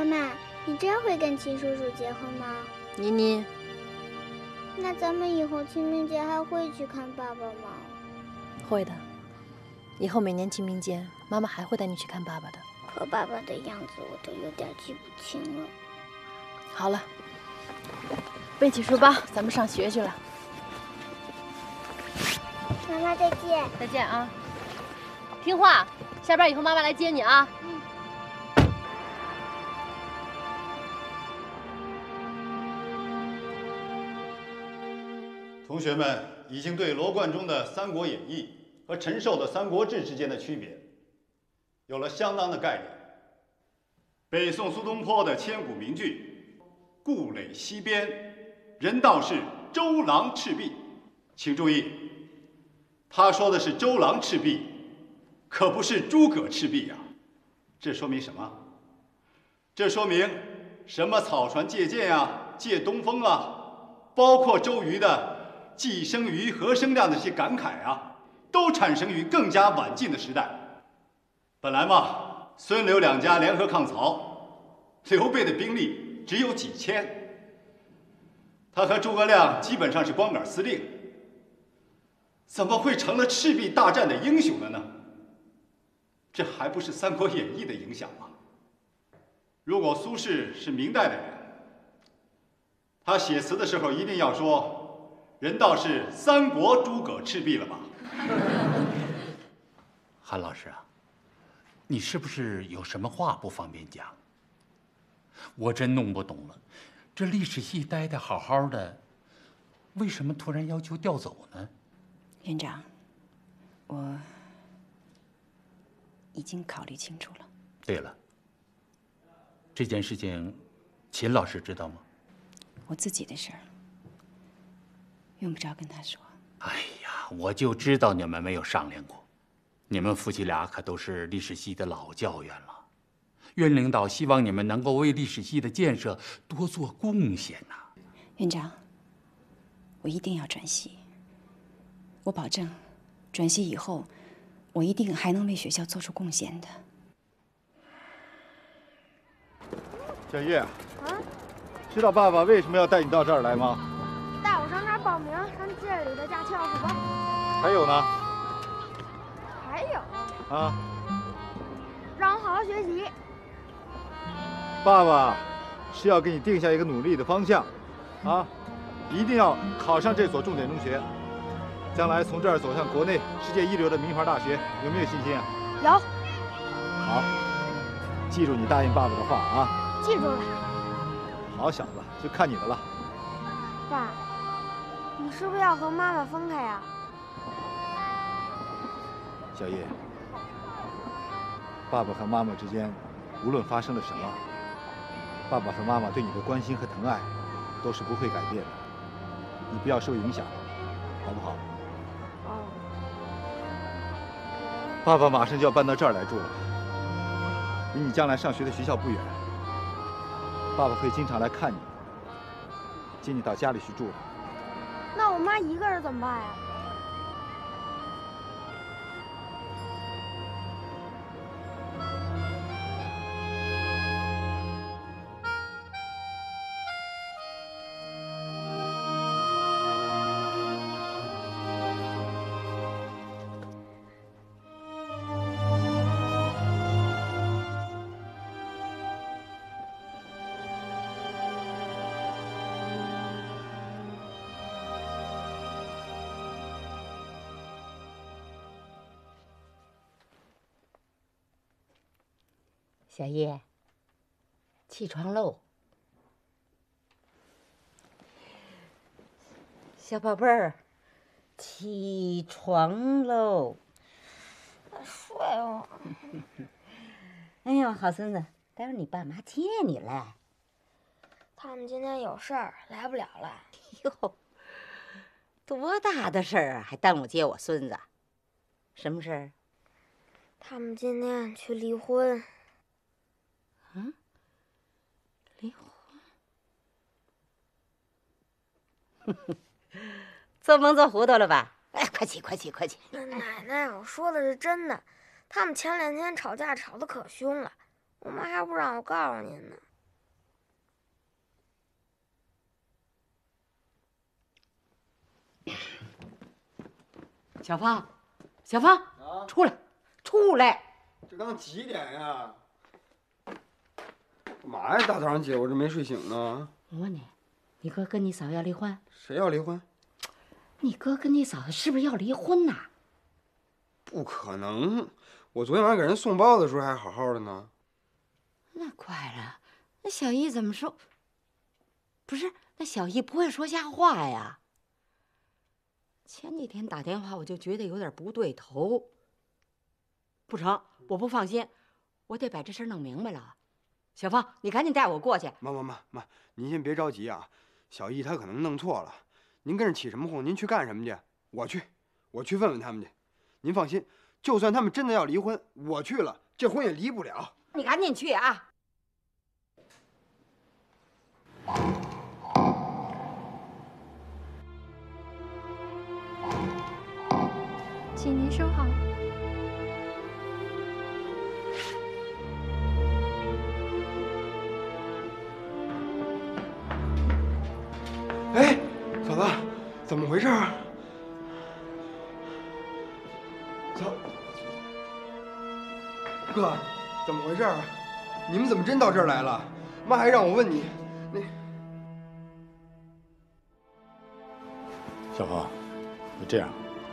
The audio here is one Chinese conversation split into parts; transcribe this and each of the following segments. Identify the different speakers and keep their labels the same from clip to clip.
Speaker 1: 妈妈，你真会跟秦叔叔结婚吗？
Speaker 2: 妮妮，
Speaker 1: 那咱们以后清明节还会去看爸爸吗？
Speaker 2: 会的。以后每年清明节，妈妈还会带你去看爸爸的。
Speaker 1: 可爸爸的样子我都有点记不清了。
Speaker 2: 好了，背起书包，咱们上学去了。
Speaker 1: 妈妈再见。
Speaker 2: 再见啊！听话，下班以后妈妈来接你啊。
Speaker 3: 同学们已经对罗贯中的《三国演义》和陈寿的《三国志》之间的区别有了相当的概念。北宋苏东坡的千古名句“故垒西边，人道是周郎赤壁”，请注意，他说的是周郎赤壁，可不是诸葛赤壁呀。这说明什么？这说明什么草船借箭呀、借东风啊，包括周瑜的既生瑜何生亮的这些感慨啊，都产生于更加晚近的时代。本来嘛，孙刘两家联合抗曹，刘备的兵力只有几千，他和诸葛亮基本上是光杆司令，怎么会成了赤壁大战的英雄了呢？这还不是《三国演义》的影响吗？如果苏轼是明代的人，他写词的时候一定要说“人道是三国诸葛赤壁”了吧？
Speaker 4: 韩老师啊，你是不是有什么话不方便讲？我真弄不懂了，这历史系待得好好的，为什么突然要求调走呢？
Speaker 5: 院长，我已经考虑清楚了。
Speaker 4: 对了，这件事情，秦老师知道吗？
Speaker 5: 我自己的事儿，用不着跟他说。
Speaker 4: 哎呀，我就知道你们没有商量过。你们夫妻俩可都是历史系的老教员了，院领导希望你们能够为历史系的建设多做贡献呐。
Speaker 5: 院长，我一定要转系。我保证，转系以后，我一定还能为学校做出贡献的。
Speaker 6: 小叶，知道爸爸为什么要带你到这儿来吗？
Speaker 1: 带我上这儿报名，上街里的驾校是吧？
Speaker 6: 还有呢？
Speaker 1: 还有
Speaker 6: 啊，
Speaker 1: 让我好好学习。
Speaker 6: 爸爸是要给你定下一个努力的方向，啊，一定要考上这所重点中学，将来从这儿走向国内世界一流的名牌大学，有没有信心啊？
Speaker 1: 有。
Speaker 6: 好，记住你答应爸爸的话啊。
Speaker 1: 记住了。
Speaker 6: 好小子，就看你的了。
Speaker 1: 爸，你是不是要和妈妈分开呀？
Speaker 6: 小叶，爸爸和妈妈之间，无论发生了什么，爸爸和妈妈对你的关心和疼爱，都是不会改变的。你不要受影响，好不好？
Speaker 1: 哦。
Speaker 6: 爸爸马上就要搬到这儿来住了，离你将来上学的学校不远。爸爸会经常来看你，接你到家里去住。
Speaker 1: 那我妈一个人怎么办呀？
Speaker 7: 小叶，起床喽！小宝贝儿，起床喽！
Speaker 1: 睡了。
Speaker 7: 哎呦，好孙子，待会儿你爸妈接你来。
Speaker 1: 他们今天有事儿，来不了了。
Speaker 7: 哟，多大的事儿啊，还耽误接我孙子？什么事儿？
Speaker 1: 他们今天去离婚。
Speaker 7: 嗯，离婚？做梦做糊涂了吧？哎，快起，快起，快起！
Speaker 1: 奶奶，我说的是真的。他们前2天吵架吵得可凶了，我妈还不让我告诉您呢。
Speaker 7: 小芳，小芳，出来，出来！
Speaker 8: 这刚几点呀？干嘛呀？大早上起来，我这没睡醒呢。
Speaker 7: 我问你，你哥跟你嫂要离婚？
Speaker 8: 谁要离婚？
Speaker 7: 你哥跟你嫂子是不是要离婚呐？
Speaker 8: 不可能！我昨天晚上给人送包子的时候还好好的呢。
Speaker 7: 那怪了，那小姨怎么说？不是，那小姨不会说瞎话呀。前几天打电话我就觉得有点不对头。不成，我不放心，我得把这事弄明白了。小芳，你赶紧带我过去。
Speaker 8: 妈，您先别着急啊，小易他可能弄错了。您跟着起什么哄？您去干什么去？我去问问他们去。您放心，就算他们真的要离婚，我去了，这婚也离不了。
Speaker 7: 你赶紧去啊！
Speaker 9: 请您收好。
Speaker 8: 哎，嫂子，怎么回事啊？哥，怎么回事啊？你们怎么真到这儿来了？妈还让我问你，
Speaker 3: 小芳，就这样，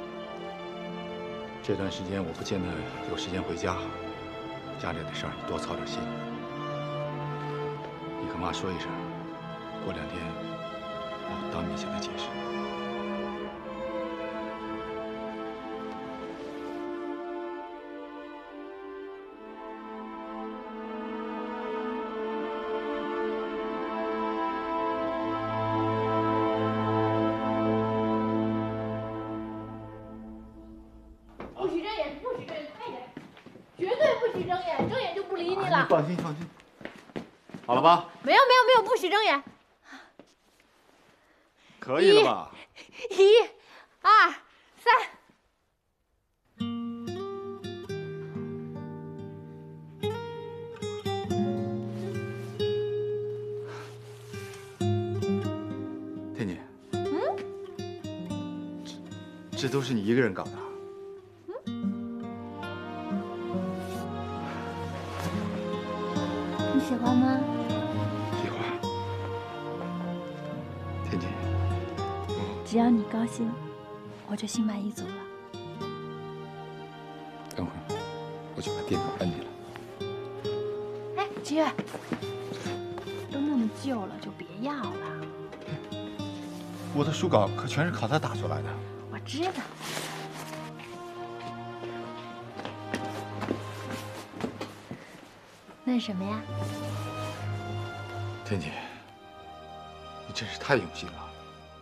Speaker 3: 这段时间我不见得有时间回家，家里的事儿你多操点心。你和妈说一声，过2天我当面向她解释。
Speaker 10: 不许睁眼，不许睁眼，快点！绝对不许睁眼，睁眼就不理你了。
Speaker 6: 放心，好了吧？
Speaker 10: 没有，不许睁眼。
Speaker 6: 可以了吧
Speaker 10: 1、2、3。
Speaker 6: 天姐，这都是你一个人搞的？
Speaker 9: 你喜欢吗？
Speaker 6: 喜欢。天姐，
Speaker 9: 只要你高兴，我就心满意足了。
Speaker 3: 等会儿我去把电脑摁你了。
Speaker 9: 哎，七月，都那么旧了，就别要了。
Speaker 6: 我的书稿可全是靠他打出来的。
Speaker 9: 我知道。那是什么呀？
Speaker 6: 天姐，你真是太用心了。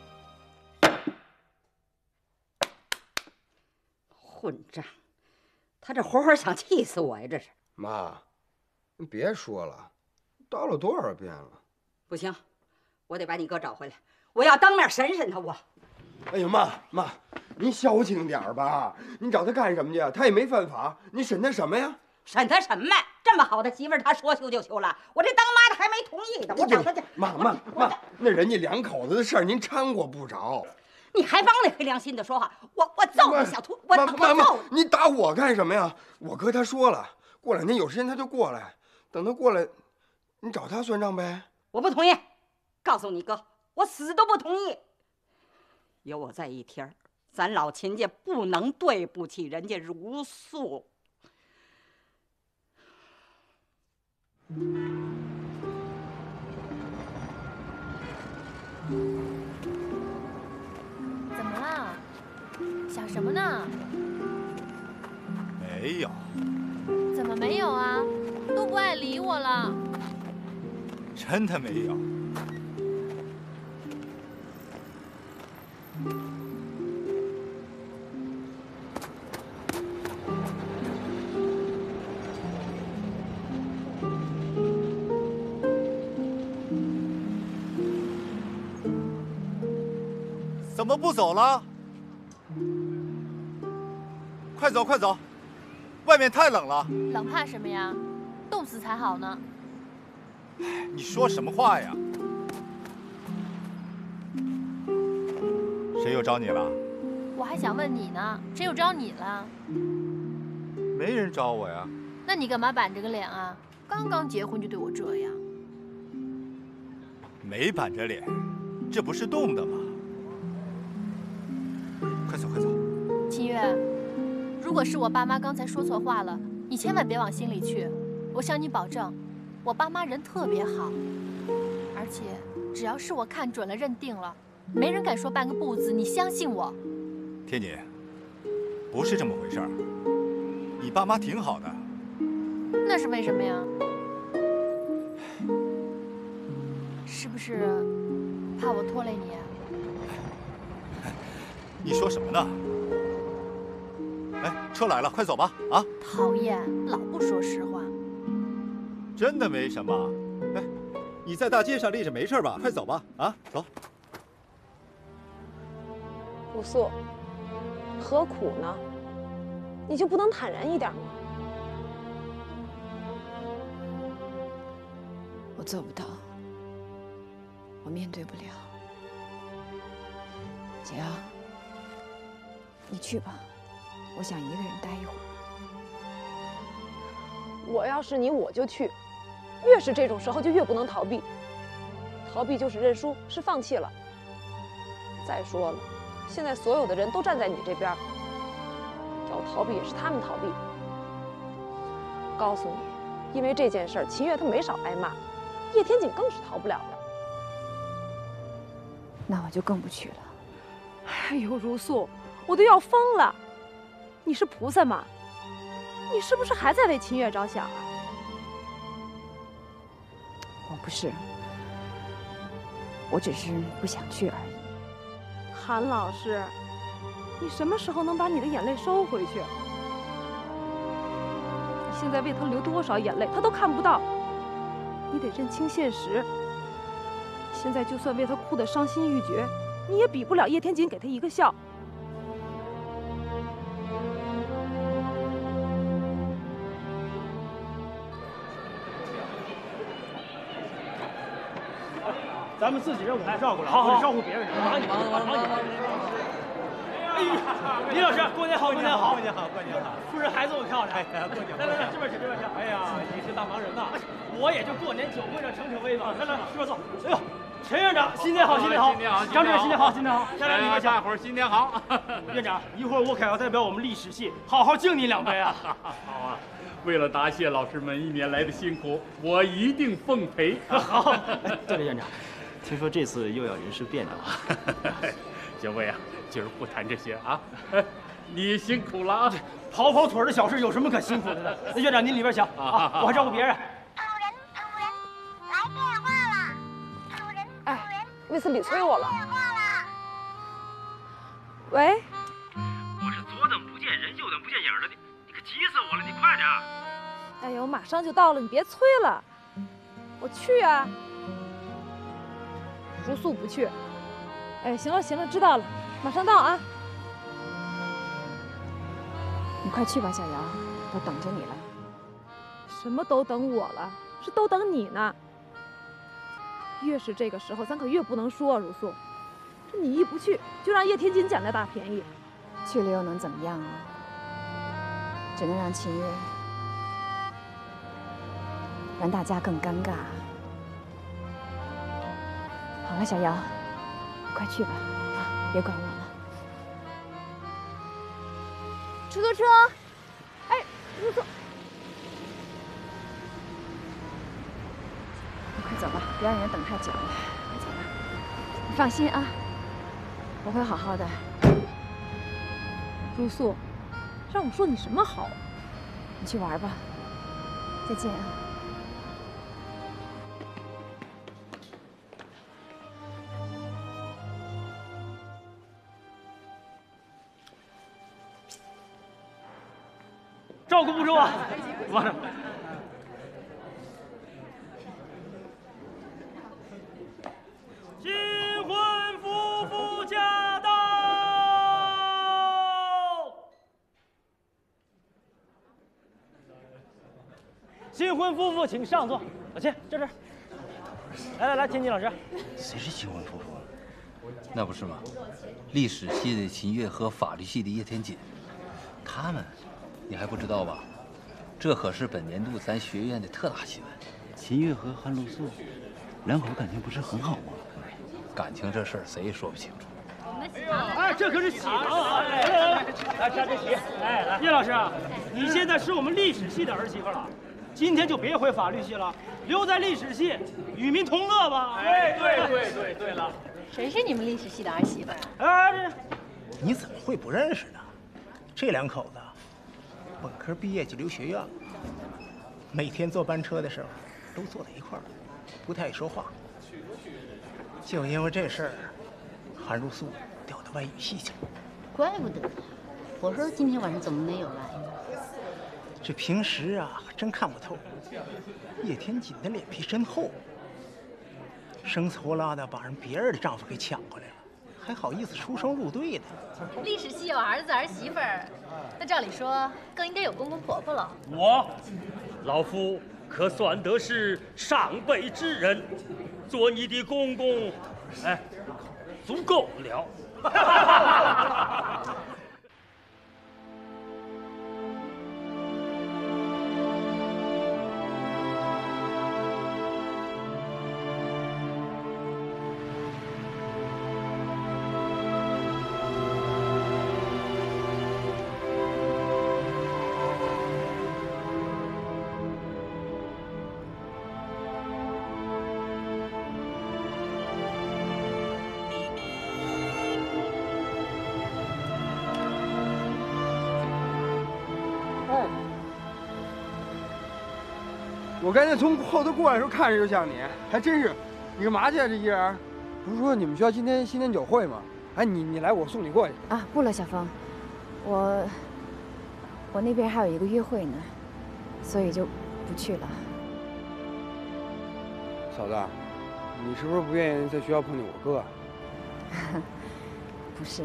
Speaker 7: 混账！他这活想气死我呀！这是。
Speaker 8: 妈，你别说了，叨了多少遍了？
Speaker 7: 不行，我得把你哥找回来，我要当面审审他。我。
Speaker 8: 哎呦，妈，您消停点吧！你找他干什么去？他也没犯法，你审他什么呀？
Speaker 7: 审他什么？这么好的媳妇儿，他说休就休了，我这当妈的还没同意呢。我找他去。
Speaker 8: 妈，那人家2口子的事儿您掺和不着。
Speaker 7: 你还帮那黑良心的说话，我揍你小兔！我
Speaker 8: 妈，你打我干什么呀？我哥他说了，过2天有时间他就过来，等他过来，你找他算账呗。
Speaker 7: 我不同意，告诉你哥，我死都不同意。有我在一天，咱老秦家不能对不起人家如素。
Speaker 10: 怎么了？想什么呢？
Speaker 6: 没有。
Speaker 10: 怎么没有啊？都不爱理我了。
Speaker 6: 真的没有。怎么不走了？快走，外面太冷了。
Speaker 10: 冷怕什么呀？冻死才好呢。
Speaker 6: 你说什么话呀？谁又找你了？
Speaker 2: 我还想问你呢，谁又找你了？
Speaker 6: 没人找我呀。
Speaker 2: 那你干嘛板着个脸啊？刚刚结婚就对我这样？
Speaker 6: 没板着脸，这不是动的吗？快走，快走。
Speaker 2: 秦月，如果是我爸妈刚才说错话了，你千万别往心里去。我向你保证，我爸妈人特别好，而且只要是我看准了、认定了，没人敢说半个不字。你相信我。
Speaker 6: 天锦，不是这么回事儿。你爸妈挺好的。
Speaker 2: 那是为什么呀？是不是怕我拖累你？
Speaker 6: 你说什么呢？哎，车来了，快走吧！啊！
Speaker 2: 讨厌，老不说实话。
Speaker 6: 真的没什么。哎，你在大街上立着没事吧？快走吧！啊，走。
Speaker 11: 如素，何苦呢？你就不能坦然一点吗？
Speaker 5: 我做不到，我面对不了。姐啊，你去吧，我想一个人待一会儿。
Speaker 11: 我要是你，我就去。越是这种时候，就越不能逃避。逃避就是认输，是放弃了。再说了，现在所有的人都站在你这边，要逃避也是他们逃避。告诉你，因为这件事儿，秦月他没少挨骂，叶天锦更是逃不了的。
Speaker 5: 那我就更不去了。
Speaker 11: 哎呦，如素，我都要疯了！你是菩萨吗？你是不是还在为秦月着想啊？
Speaker 5: 我不是，我只是不想去而已。
Speaker 11: 韩老师，你什么时候能把你的眼泪收回去？你现在为他流多少眼泪，他都看不到。你得认清现实。现在就算为他哭得伤心欲绝，你也比不了叶天锦给他一个笑。
Speaker 12: 咱们自己人我们照顾了，或者照顾别人。忙你忙。哎呀，李老师，过年好，过年好，过年好，过年好！夫人还这么漂亮，哎呀，过年好！来，这边请，这边请。哎呀，你是大忙人呐，我也就过年酒会上逞威嘛。来，这边坐。哎呦，陈院长，新年好，新年好！张主任，新年好，新年好！来，里边请。大伙儿新年好！院长，一会儿我可要代表我们历史系好好敬你2杯啊！
Speaker 4: 好啊。为了答谢老师们1年来的辛苦，我一定奉陪。
Speaker 12: 好，对了，院长，听说这次又要人事变动，
Speaker 4: 小魏啊，今儿不谈这些啊，你辛苦了啊！
Speaker 12: 跑跑腿的小事有什么可辛苦的呢？那院长您里边请啊，我还照顾别人。
Speaker 1: 主人，来电话了！主人，
Speaker 11: 哎，卫斯理催我了。喂。
Speaker 13: 我是左等不见人，右等不见影的，你可急死我了！你快点！
Speaker 11: 哎呦，马上就到了，你别催了。我去啊。如素不去。哎，行了行了，知道了，马上到啊。
Speaker 5: 你快去吧，小姚，都等着你了。
Speaker 11: 什么都等我了，是都等你呢。越是这个时候，咱可越不能说如素。这你一不去，就让叶天锦捡了大便宜。
Speaker 5: 去了又能怎么样啊？只能让秦月，让大家更尴尬。好了，小姚，快去吧，啊，别管我了。
Speaker 11: 出租车，哎，如素，
Speaker 5: 快走吧，别让人等太久了。快走吧，你放心啊，我会好好的。
Speaker 11: 如素，让我说你什么好？
Speaker 5: 你去玩吧，再见啊。
Speaker 12: 照顾不周啊！往上。新婚夫妇驾到！新婚夫妇请上座。老秦，这。来，天津老师。
Speaker 13: 谁是新婚夫妇？
Speaker 14: 那不是吗？历史系的秦越和法律系的叶天锦，他们，你还不知道吧？这可是本年度咱学院的特大新闻。秦越和韩露素两口感情不是很好吗？感情这事儿谁也说不清楚。
Speaker 12: 哎，这可是喜糖啊！来，沾这喜。哎，来，叶老师，你现在是我们历史系的儿媳妇了，今天就别回法律系了，留在历史系，与民同乐吧。哎，对了。
Speaker 2: 谁是你们历史系的儿媳妇？
Speaker 12: 哎，
Speaker 15: 你怎么会不认识呢？这两口子，本科毕业就留学院了，每天坐班车的时候都坐在一块儿，不太爱说话。就因为这事儿，韩如素调到外语系去了。
Speaker 16: 怪不得呢，我说今天晚上怎么没有来呢？
Speaker 15: 这平时啊，真看不透。叶天锦的脸皮真厚，生粗拉的把别人的丈夫给抢过来了，还好意思出双入对的。
Speaker 2: 历史系有儿子儿媳妇儿，那照理说更应该有公公婆婆了。
Speaker 12: 老夫可算得是上辈之人，做你的公公，哎，足够了。
Speaker 8: 我刚才从后头过来的时候看着就像你，还真是。你干嘛去啊？这一人？不是说你们学校今天新年酒会吗？哎，你来，我送你过去。
Speaker 5: 啊，不了，小峰，我那边还有一个约会呢，所以就不去了。
Speaker 8: 嫂子，你是不是不愿意在学校碰见我哥？
Speaker 5: 不是。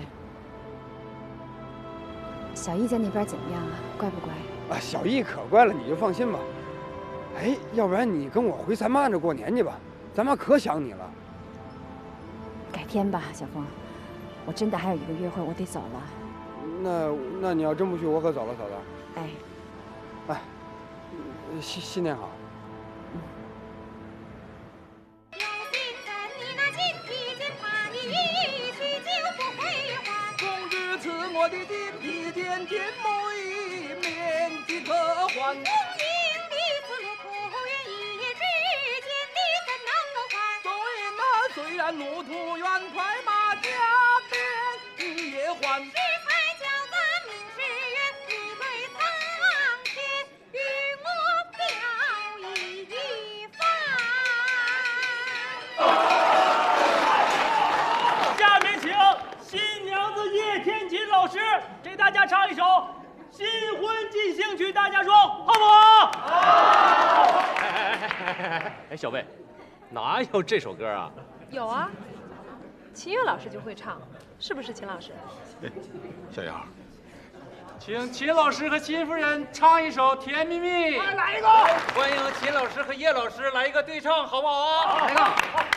Speaker 5: 小易在那边怎么样啊？乖不乖？
Speaker 8: 啊，小易可乖了，你就放心吧。哎，要不然你跟我回咱妈那过年去吧，咱妈可想你了。
Speaker 5: 改天吧，小峰，我真的还有一个约会，我得走了。
Speaker 8: 那你要真不去，我可走了，嫂子。
Speaker 5: 哎，
Speaker 8: 哎，新年好。
Speaker 17: 公子赐我的金皮天天每面的可还。虽然路途远，快马加鞭你也还。志才教咱明誓约，你对苍天与我表一番。
Speaker 12: 下面请新娘子叶天锦老师给大家唱一首《新婚进行曲》，大家说好不好？好。
Speaker 18: 哎，小贝，哪有这首歌啊？
Speaker 11: 有啊，秦越老师就会唱，是不是秦老师？
Speaker 6: 小杨，
Speaker 4: 请秦老师和秦夫人唱一首《甜蜜蜜》。
Speaker 12: 来一个！
Speaker 4: 欢迎秦老师和叶老师来一个对唱，好不好啊？
Speaker 6: 来一个！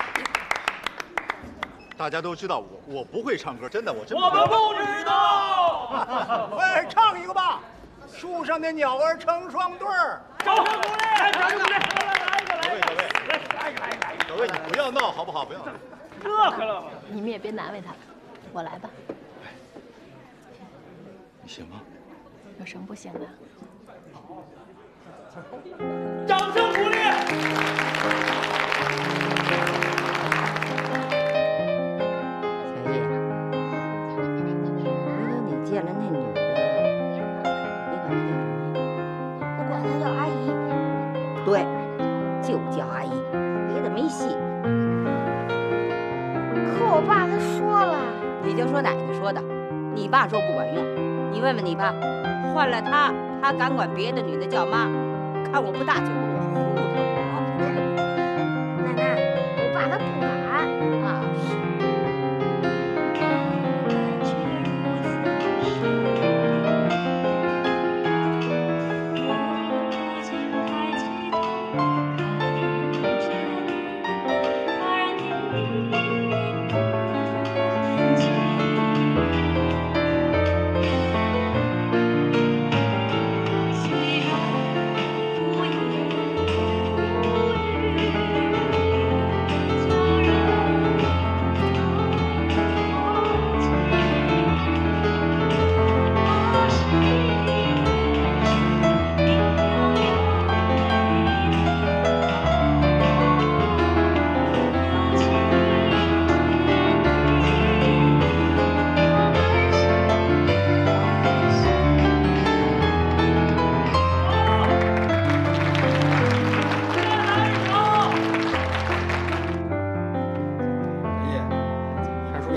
Speaker 6: 大家都知道我不会唱歌，真的，我真
Speaker 12: 我们不知道。
Speaker 15: 喂，唱一个吧！树上的鸟儿成双对儿。
Speaker 12: 掌声鼓励！来，掌声鼓励！
Speaker 6: 小魏，你不要闹好不好？不要。
Speaker 12: 这可了。
Speaker 2: 你们也别难为他了，我来吧。
Speaker 6: 你行吗？
Speaker 2: 有什么不行的？
Speaker 12: 掌声鼓励！
Speaker 7: 小叶，回头你见了那女的，你管她叫什么呀？
Speaker 1: 我管她叫阿姨。
Speaker 7: 对，就叫阿姨，别的没戏。
Speaker 1: 可我爸他说了，
Speaker 7: 你就说奶奶说的，你爸说不管用。你问问你爸，换了他敢管别的女的叫妈？看我不大嘴巴，我糊涂我。
Speaker 1: 奶奶，我爸他不敢
Speaker 7: 啊。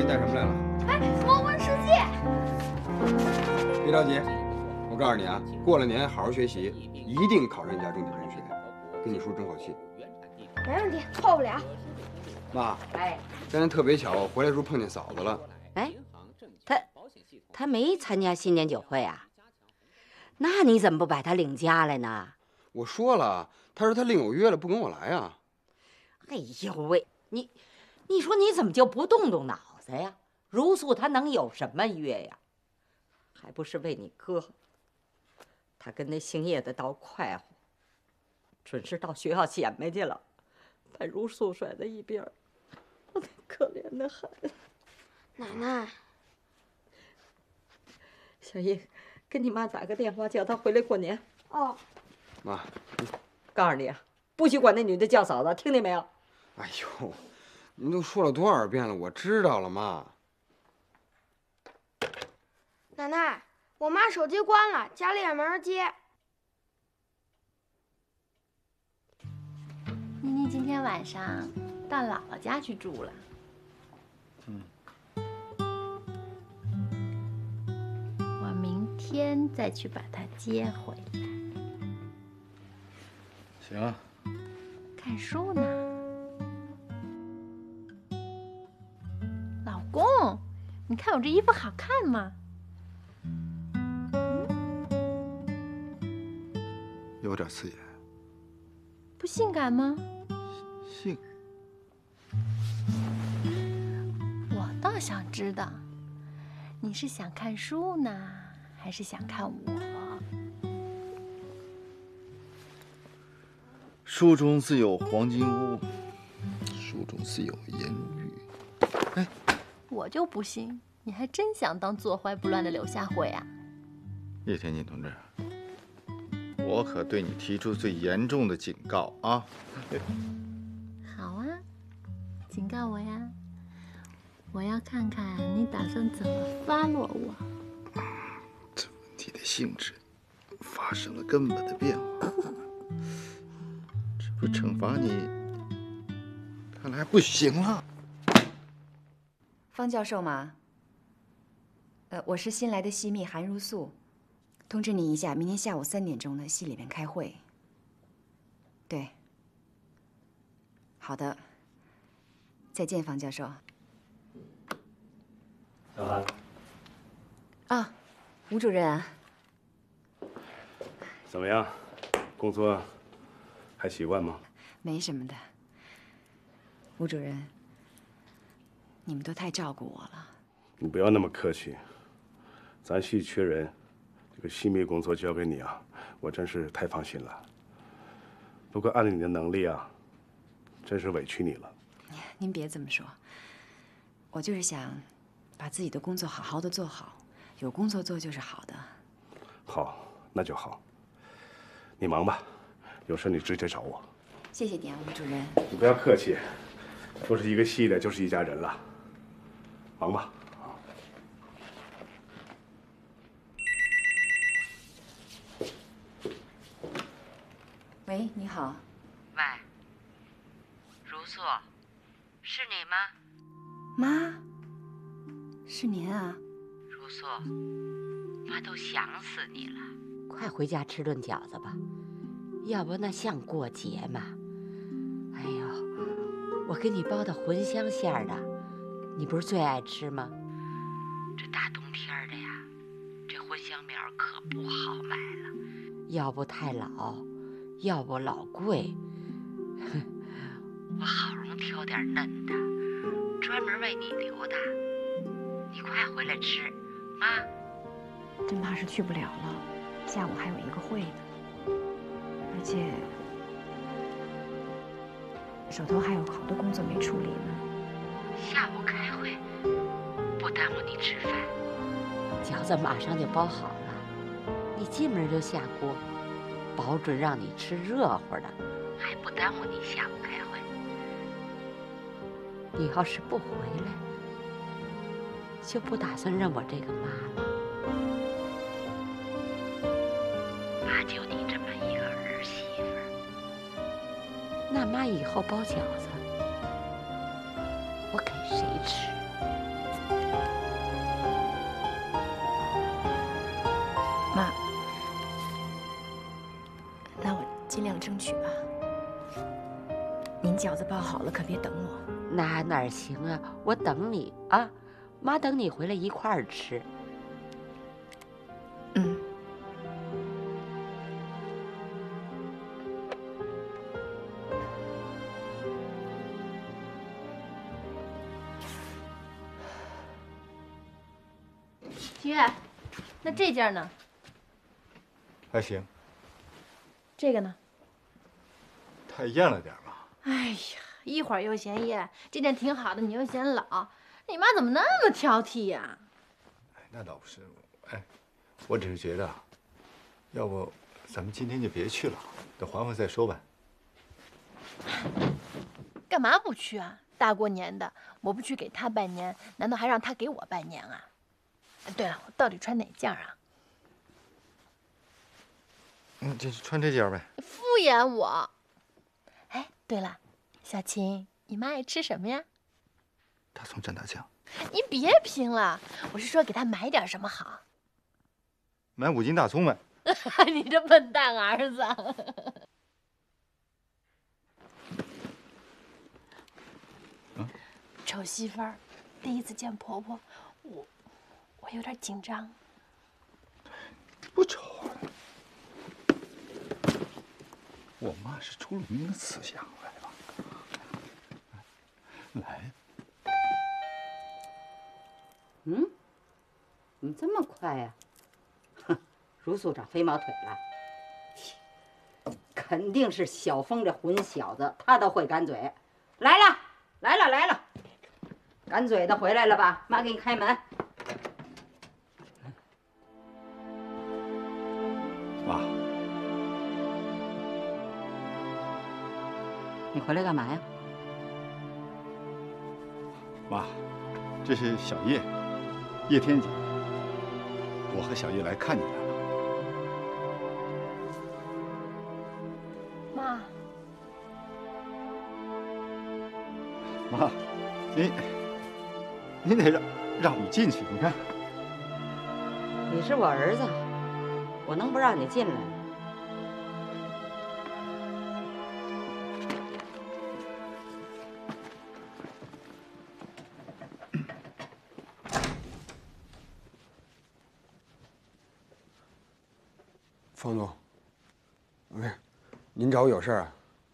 Speaker 8: 带什么来了？
Speaker 10: 哎，魔幻世界。
Speaker 8: 别着急，我告诉你啊，过了年好好学习，一定考上一家重点中学。跟你叔争口气。
Speaker 10: 没问题，错不了。
Speaker 8: 妈，
Speaker 7: 哎，
Speaker 8: 刚才特别巧，我回来时候碰见嫂子了。
Speaker 7: 哎，他没参加新年酒会啊？那你怎么不把他领家来呢？
Speaker 8: 我说了，他说他另有约了，不跟我来啊。
Speaker 7: 哎呦喂，你说你怎么就不动动脑子呀？如素他能有什么约呀？还不是为你哥。他跟那姓叶的倒快活，准是到学校显摆去了，把如素甩在一边。我那可怜的孩子。
Speaker 10: 奶奶，
Speaker 7: 小叶，跟你妈打个电话，叫她回来过年。
Speaker 10: 哦。
Speaker 8: 妈，
Speaker 7: 告诉你啊，不许管那女的叫嫂子，听见没有？
Speaker 8: 哎呦，您都说了多少遍了，我知道了，妈。
Speaker 10: 奶奶，我妈手机关了，家里也没人接。
Speaker 2: 妮妮今天晚上到姥姥家去住了。我明天再去把她接回来。
Speaker 6: 行。
Speaker 2: 看书呢。老公，你看我这衣服好看吗？
Speaker 6: 有点刺眼。
Speaker 2: 不性感吗？
Speaker 6: 性。
Speaker 2: 我倒想知道，你是想看书呢，还是想看我？
Speaker 6: 书中自有黄金屋，书中自有颜玉。哎，
Speaker 2: 我就不信，你还真想当坐怀不乱的柳下惠啊！
Speaker 6: 叶天锦同志，我可对你提出最严重的警告啊！
Speaker 2: 好啊，警告我呀！我要看看你打算怎么发落我。
Speaker 6: 这问题的性质发生了根本的变化，这不惩罚你，看来不行了。
Speaker 5: 方教授吗？我是新来的系秘韩如素，通知你一下，明天下午3点钟呢，系里面开会。对，好的，再见，方教授。
Speaker 18: 小韩。
Speaker 5: 啊，吴主任啊。
Speaker 19: 怎么样？工作还习惯吗？
Speaker 5: 没什么的。吴主任，你们都太照顾我了。
Speaker 19: 你不要那么客气，咱系缺人，这个系秘工作交给你啊，我真是太放心了。不过按照你的能力啊，真是委屈你了。
Speaker 5: 您别这么说，我就是想把自己的工作好好的做好，有工作做就是好的。
Speaker 19: 好，那就好。你忙吧，有事你直接找我。
Speaker 5: 谢谢你啊，吴主任。
Speaker 19: 你不要客气，都是一个系的，就是一家人了。忙吧。
Speaker 5: 喂，你好。
Speaker 7: 喂，如素，是你吗？
Speaker 5: 妈，是您啊。
Speaker 7: 如素，妈都想死你了，快回家吃顿饺子吧，要不那像过节吗？哎呦，我给你包的茴香馅儿的，你不是最爱吃吗？这大冬天的呀，这茴香苗可不好买了，要不太老，要不老贵。我好容易挑点嫩的，专门为你留的，你快回来吃，妈。
Speaker 5: 真怕是去不了了，下午还有一个会呢，而且手头还有好多工作没处理呢。
Speaker 7: 下午开会，不耽误你吃饭。饺子马上就包好了，你进门就下锅，保准让你吃热乎的，还不耽误你下午开会。你要是不回来，就不打算认我这个妈了。妈就你这么一个儿媳妇儿，那妈以后包饺子，我给谁吃？
Speaker 5: 尽量争取吧。您饺子包好了，可别等我。
Speaker 7: 那哪行啊？我等你啊，妈等你回来一块儿吃。
Speaker 5: 嗯。
Speaker 2: 秦月，那这件呢？
Speaker 6: 还行。
Speaker 2: 这个呢？
Speaker 6: 太艳了点吧？
Speaker 2: 哎呀，一会儿又嫌艳，这件挺好的，你又嫌老，你妈怎么那么挑剔呀？
Speaker 6: 那倒不是，哎，我只是觉得，要不咱们今天就别去了，等环环再说吧。
Speaker 2: 干嘛不去啊？大过年的，我不去给他拜年，难道还让他给我拜年啊？对了，我到底穿哪件啊？
Speaker 6: 就穿这件呗。
Speaker 2: 敷衍我。哎，对了，小琴，你妈爱吃什么呀？
Speaker 6: 大葱蘸大酱。
Speaker 2: 你别拼了，我是说给她买点什么好。
Speaker 6: 买5斤大葱呗。
Speaker 2: 你这笨蛋儿子！丑媳妇儿，第一次见婆婆，我有点紧张。
Speaker 6: 不丑啊！我妈是出了名的慈祥，来吧，来。
Speaker 7: 嗯，你这么快呀？哼，如素长飞毛腿了。肯定是小峰这混小子，他倒会赶嘴。来了，来了，来了！赶嘴的回来了吧？妈给你开门。
Speaker 6: 妈，
Speaker 7: 你回来干嘛呀？
Speaker 6: 妈，这是小叶，叶天姐。我和小叶来看你来了。
Speaker 2: 妈，
Speaker 6: 妈，您得让我们进去。你看，
Speaker 7: 你是我儿子，我能不让你进来吗？
Speaker 8: 方总，喂，您找我有事啊？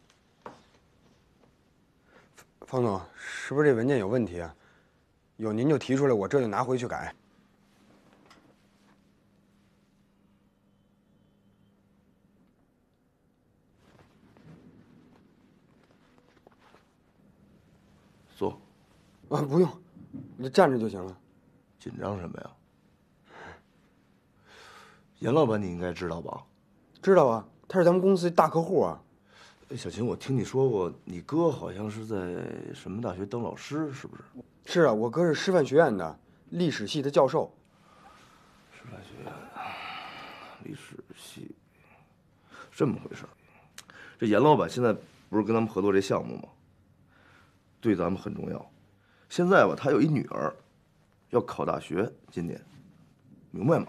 Speaker 8: 方总，是不是这文件有问题啊？有您就提出来，我这就拿回去改。
Speaker 20: 坐。
Speaker 8: 啊，不用，你站着就行了。
Speaker 20: 紧张什么呀？严老板你应该知道吧？
Speaker 8: 知道啊，他是咱们公司大客户啊。
Speaker 20: 小秦，我听你说过，你哥好像是在什么大学当老师，是不是？
Speaker 8: 是啊，我哥是师范学院的历史系的教授。
Speaker 20: 师范学院，历史系，这么回事。这严老板现在不是跟咱们合作这项目吗？对咱们很重要。现在吧，他有一女儿，要考大学，今年，明白吗？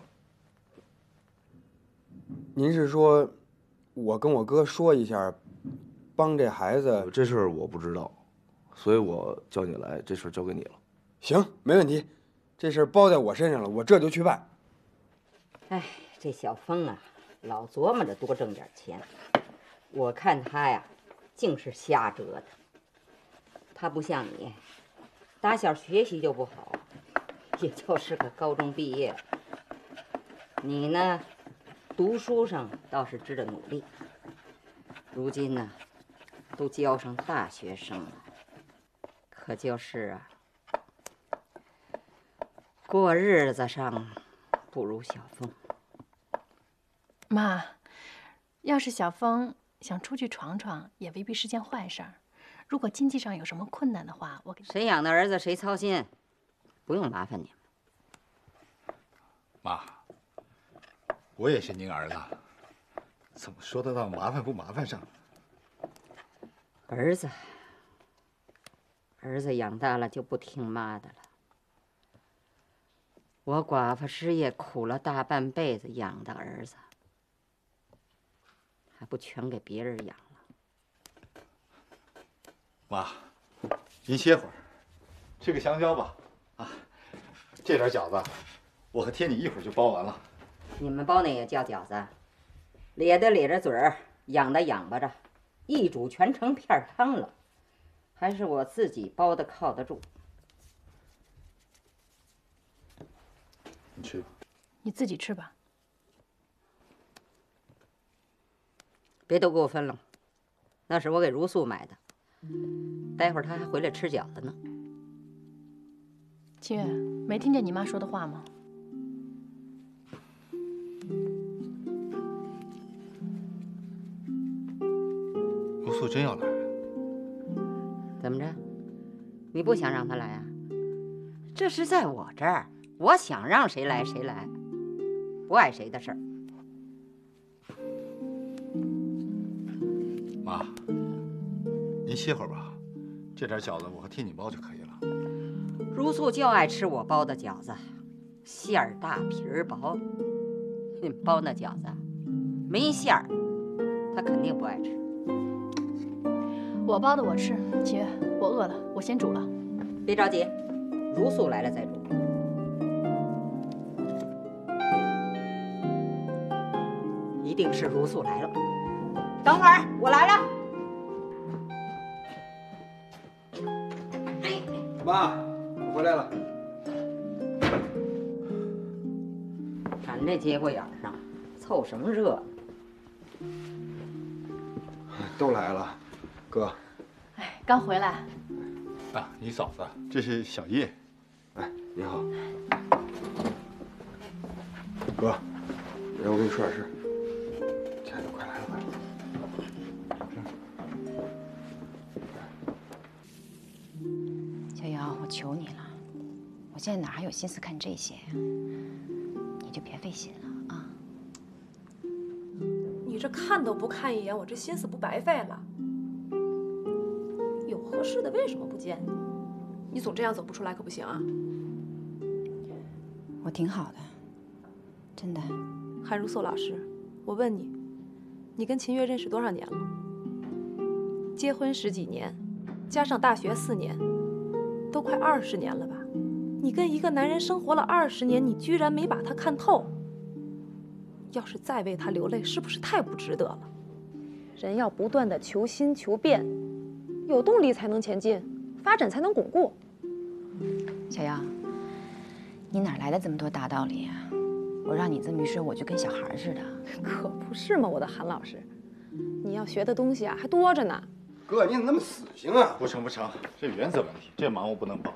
Speaker 8: 您是说，我跟我哥说一下，帮这孩子？
Speaker 20: 这事儿我不知道，所以我叫你来，这事儿交给你了。
Speaker 8: 行，没问题，这事儿包在我身上了，我这就去办。
Speaker 7: 哎，这小峰啊，老琢磨着多挣点钱，我看他呀，净是瞎折腾。他不像你，打小学习就不好，也就是个高中毕业。你呢？读书上倒是知道努力，如今呢，都教上大学生了，可就是啊，过日子上不如小峰。
Speaker 2: 妈，要是小峰想出去闯闯，也未必是件坏事儿。如果经济上有什么困难的话，我给
Speaker 7: 谁养的儿子谁操心，不用麻烦你们。
Speaker 6: 妈，我也是您儿子，怎么说得到麻烦不麻烦上？
Speaker 7: 儿子养大了就不听妈的了。我寡妇失业苦了大半辈子养的儿子，还还不全给别人养了？
Speaker 6: 妈，您歇会儿，吃个香蕉吧。啊，这点饺子，我和天你一会儿就包完了。
Speaker 7: 你们包那也叫饺子？咧着咧着嘴儿，仰着仰巴着，一煮全成片汤了。还是我自己包的靠得住。
Speaker 6: 你吃吧。
Speaker 2: 你自己吃吧。
Speaker 7: 别都给我分了，那是我给如素买的。待会儿她还回来吃饺子呢。
Speaker 2: 清月，没听见你妈说的话吗？
Speaker 6: 如素真要来？
Speaker 7: 怎么着？你不想让她来啊？这是在我这儿，我想让谁来谁来，不碍谁的事儿。
Speaker 6: 妈，您歇会儿吧，这点饺子我和天你包就可以了。
Speaker 7: 如素就爱吃我包的饺子，馅儿大皮儿薄。你包那饺子没馅儿，她肯定不爱吃。
Speaker 2: 我包的我吃，清月，我饿了，我先煮了。
Speaker 7: 别着急，如素来了再煮。一定是如素来了。等会儿，我来了。
Speaker 8: 妈，我回来了。
Speaker 7: 咱这节骨眼上，凑什么热闹？
Speaker 8: 都来了，哥。
Speaker 2: 哎，刚回来。
Speaker 6: 啊，你嫂子，这是小叶。
Speaker 8: 哎，你好。哥，让我跟你说点事。亲爱的，快来了，快来了。
Speaker 5: 小瑶，我求你了，我现在哪还有心思看这些呀？你就别费心了啊！
Speaker 11: 你这看都不看一眼，我这心思不白费了？有合适的为什么不见？你总这样走不出来可不行啊！
Speaker 5: 我挺好的，真的。
Speaker 11: 韩如素老师，我问你，你跟秦月认识多少年了？结婚10几年，加上大学4年，都快20年了吧？你跟一个男人生活了20年，你居然没把他看透。要是再为他流泪，是不是太不值得了？人要不断的求新求变，有动力才能前进，发展才能巩固。
Speaker 5: 小瑶，你哪来的这么多大道理啊？我让你这么一说，我就跟小孩似的。
Speaker 11: 可不是嘛，我的韩老师，你要学的东西啊还多着呢。
Speaker 8: 哥，你怎么那么死性啊？
Speaker 6: 不成不成，这原则问题，这忙我不能帮。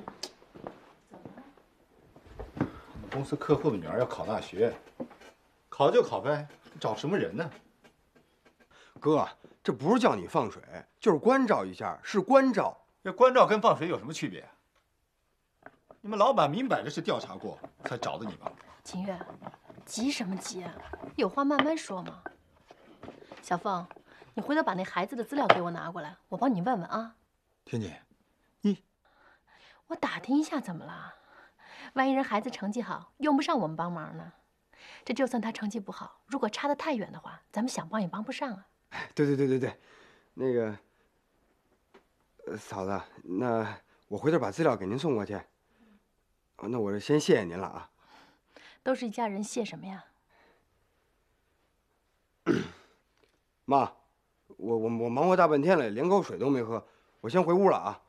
Speaker 6: 我们公司客户的女儿要考大学，考就考呗，找什么人呢？
Speaker 8: 哥，这不是叫你放水，就是关照一下，是关照。
Speaker 6: 这关照跟放水有什么区别？你们老板明摆着是调查过才找的你吧？
Speaker 2: 秦月，急什么急啊？有话慢慢说嘛。小凤，你回头把那孩子的资料给我拿过来，我帮你问问啊。
Speaker 6: 天姐，
Speaker 2: 我打听一下怎么了？万一人孩子成绩好，用不上我们帮忙呢？这就算他成绩不好，如果差得太远的话，咱们想帮也帮不上啊。
Speaker 8: 对，那个，嫂子，那我回头把资料给您送过去。那我就先谢谢您了啊。
Speaker 2: 都是一家人，谢什么呀？
Speaker 8: 妈，我忙活大半天了，连口水都没喝，我先回屋了啊。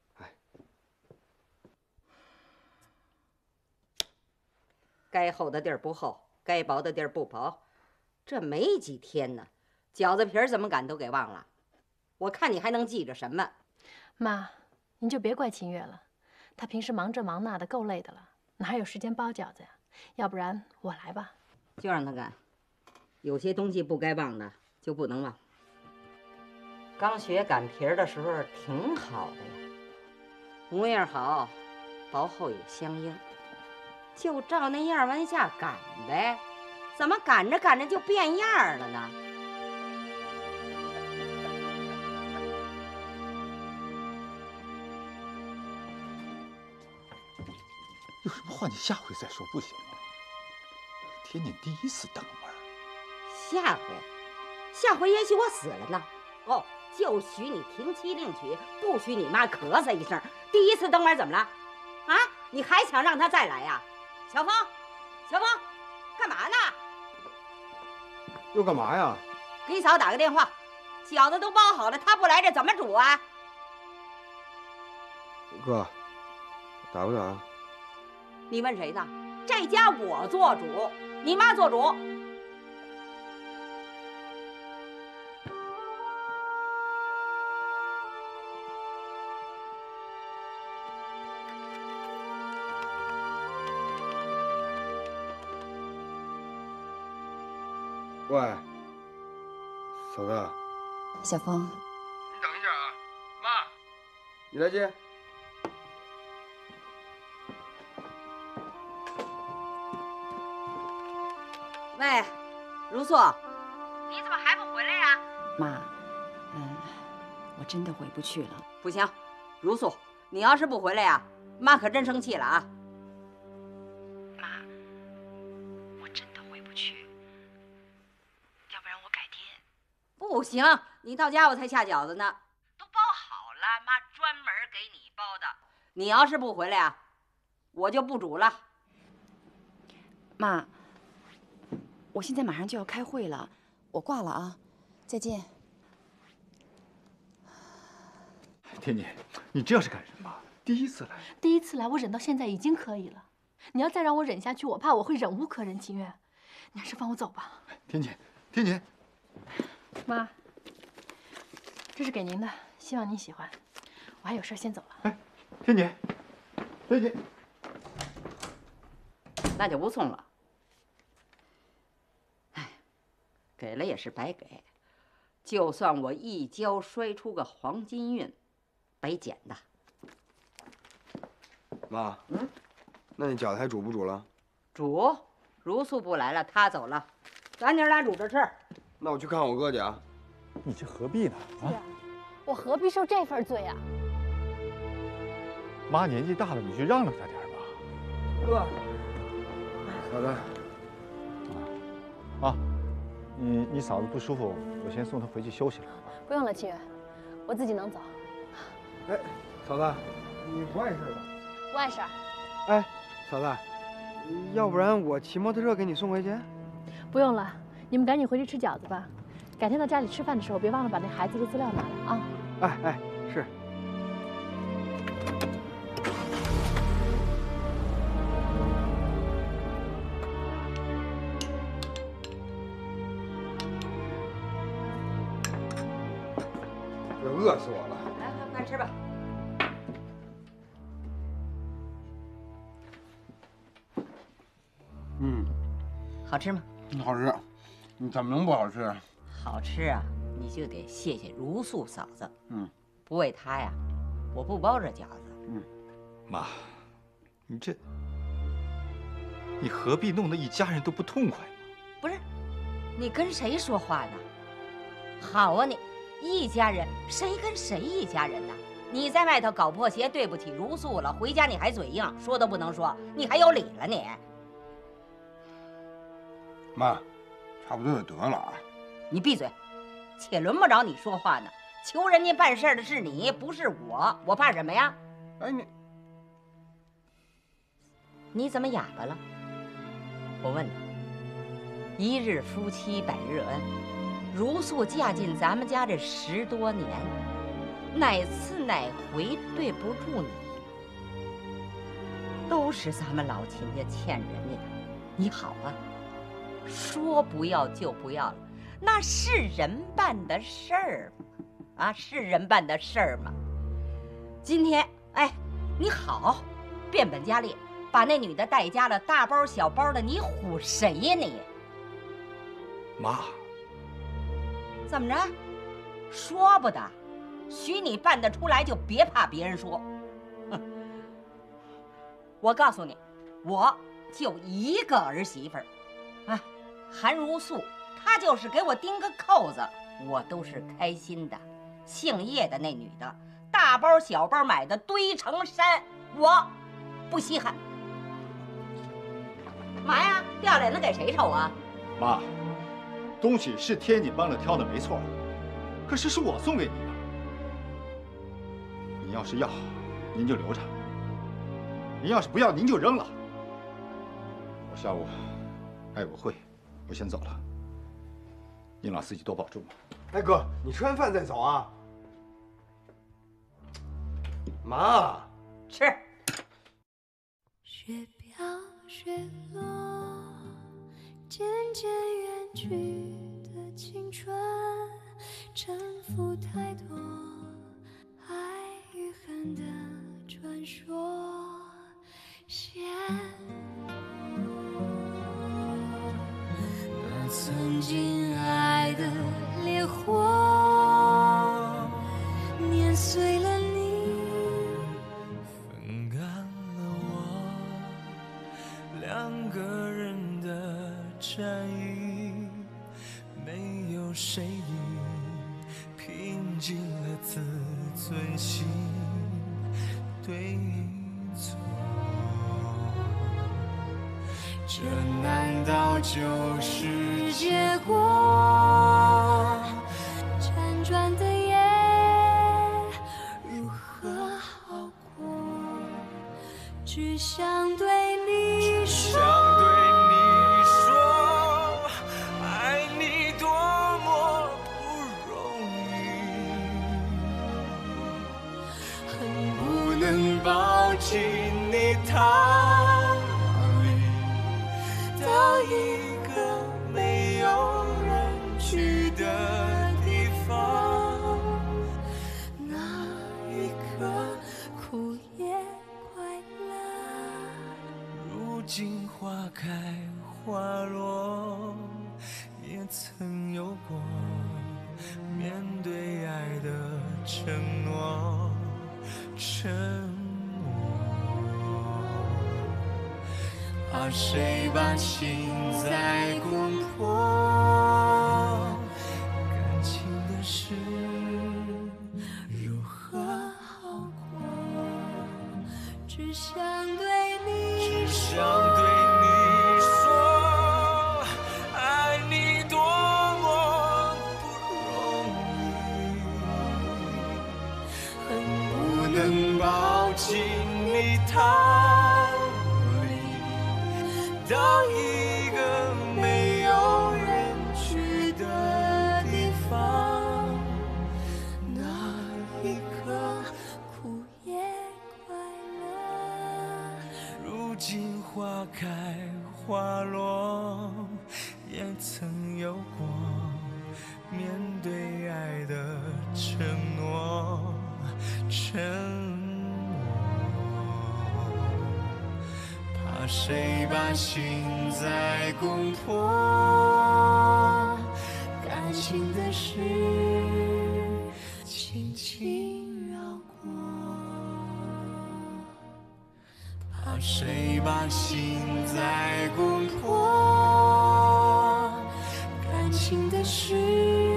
Speaker 7: 该厚的地儿不厚，该薄的地儿不薄，这没几天呢，饺子皮儿怎么擀都给忘了。我看你还能记着什么？
Speaker 2: 妈，您就别怪秦月了，她平时忙这忙那的，够累的了，哪有时间包饺子呀？要不然我来吧。
Speaker 7: 就让他擀，有些东西不该忘的就不能忘。刚学擀皮儿的时候挺好的呀，模样好，薄厚也相应，就照那样往下擀呗。怎么擀着擀着就变样了呢？
Speaker 6: 有什么话你下回再说不行吗？天天第一次登门，
Speaker 7: 下回下回也许我死了呢。哦，就许你停妻另娶，不许你妈咳嗽一声。第一次登门怎么了？啊，你还想让他再来呀？小芳，小芳，干嘛呢？
Speaker 6: 又干嘛呀？
Speaker 7: 给嫂打个电话，饺子都包好了，她不来这怎么煮啊？
Speaker 8: 哥，打不打？
Speaker 7: 你问谁呢？这家我做主，你妈做主。
Speaker 8: 喂，嫂子，
Speaker 5: 小峰，
Speaker 8: 你等一下啊，妈，你来接。
Speaker 7: 喂，如素，你怎么还不回来呀？
Speaker 5: 妈，我真的回不去了。
Speaker 7: 不行，如素，你要是不回来呀，妈可真生气了啊！
Speaker 5: 妈，我真的回不去，要不然我改天。
Speaker 7: 不行，你到家我才下饺子呢，都包好了，妈专门给你包的。你要是不回来啊，我就不煮了。
Speaker 5: 妈，我现在马上就要开会了，我挂了啊，再见。
Speaker 6: 天妮，你这是干什么？第一次来，
Speaker 2: 第一次来，我忍到现在已经可以了。你要再让我忍下去，我怕我会忍无可忍，情愿。你还是放我走吧。
Speaker 6: 天妮，天妮，
Speaker 2: 妈，这是给您的，希望您喜欢。我还有事先走了。
Speaker 6: 哎，天妮，天妮，
Speaker 7: 那就不送了。哎，给了也是白给，就算我一跤摔出个黄金运，白捡的。
Speaker 8: 妈，那你饺子还煮不煮了？
Speaker 7: 煮，如素不来了，他走了，咱娘俩煮着吃。
Speaker 8: 那我去看我哥去啊。
Speaker 6: 你这何必呢？啊，
Speaker 2: 我何必受这份罪啊？
Speaker 6: 妈年纪大了，你去让着他点吧。
Speaker 8: 哥，嫂子，
Speaker 6: 啊，你嫂子不舒服，我先送她回去休息了。
Speaker 2: 不用了，清月，我自己能走。
Speaker 8: 哎，嫂子，你不碍事吧？
Speaker 2: 不碍事。
Speaker 8: 哎，嫂子，要不然我骑摩托车给你送回去？
Speaker 2: 不用了，你们赶紧回去吃饺子吧。改天到家里吃饭的时候，别忘了把那孩子的资料拿来啊。
Speaker 8: 哎哎，是。这饿死我了！
Speaker 7: 来，快吃吧。好吃吗？
Speaker 8: 好吃，你怎么能不好吃？
Speaker 7: 好吃啊，你就得谢谢如素嫂子。不为她呀，我不包这饺子。
Speaker 6: 妈，你何必弄得一家人都不痛快呢？
Speaker 7: 不是，你跟谁说话呢？好啊，你一家人，谁跟谁一家人呢？你在外头搞破鞋，对不起如素了，回家你还嘴硬，说都不能说，你还有理了你？
Speaker 8: 妈，差不多就得了啊！
Speaker 7: 你闭嘴，且轮不着你说话呢。求人家办事的是你，不是我，我怕什么呀？
Speaker 8: 哎，
Speaker 7: 你怎么哑巴了？我问你，一日夫妻百日恩，如素嫁进咱们家这10多年，哪次哪回对不住你了？都是咱们老秦家欠人家的，你好啊！说不要就不要了，那是人办的事儿吗？啊，是人办的事儿吗？今天，哎，你好，变本加厉，把那女的带家了，大包小包的，你唬谁呀你？
Speaker 6: 妈，
Speaker 7: 怎么着？说不得，许你办得出来，就别怕别人说。哼，我告诉你，我就一个儿媳妇儿，啊。韩如素，她就是给我钉个扣子，我都是开心的。姓叶的那女的，大包小包买的堆成山，我不稀罕。嘛呀，掉脸子给谁瞅啊？
Speaker 6: 妈， 东西是天锦帮着挑的，没错，可是是我送给你的。您要是要，您就留着；您要是不要，您就扔了。我下午还有个会，我先走了。您老自己多保重。
Speaker 8: 哎哥，你吃完饭再走啊。妈，
Speaker 7: 吃。
Speaker 17: 雪飘雪落，渐渐远去的青春，沉浮太多，爱与恨的传说，陷入那曾经爱的烈火，碾碎了你，风干了我，两个人的战役，没有谁赢，拼尽了自尊心，对错，这难道就是结果？辗转的夜，如何好过？只想对你说，爱你多么不容易，恨不能抱紧你逃离到一个没有人去的地方，那一刻哭也快乐。如今花开花落，也曾有过面对爱的承诺，沉默，怕谁把情再攻破，感情的事如何好过？只想对你说，爱你多么不容易，恨不能抱紧你逃离到一个没有人去的地方，那一刻哭也快乐。如今花开花落，也曾有过面对爱的承诺，沉默，怕谁把心再攻破，感情的事轻轻绕过，怕谁把心再攻破，感情的事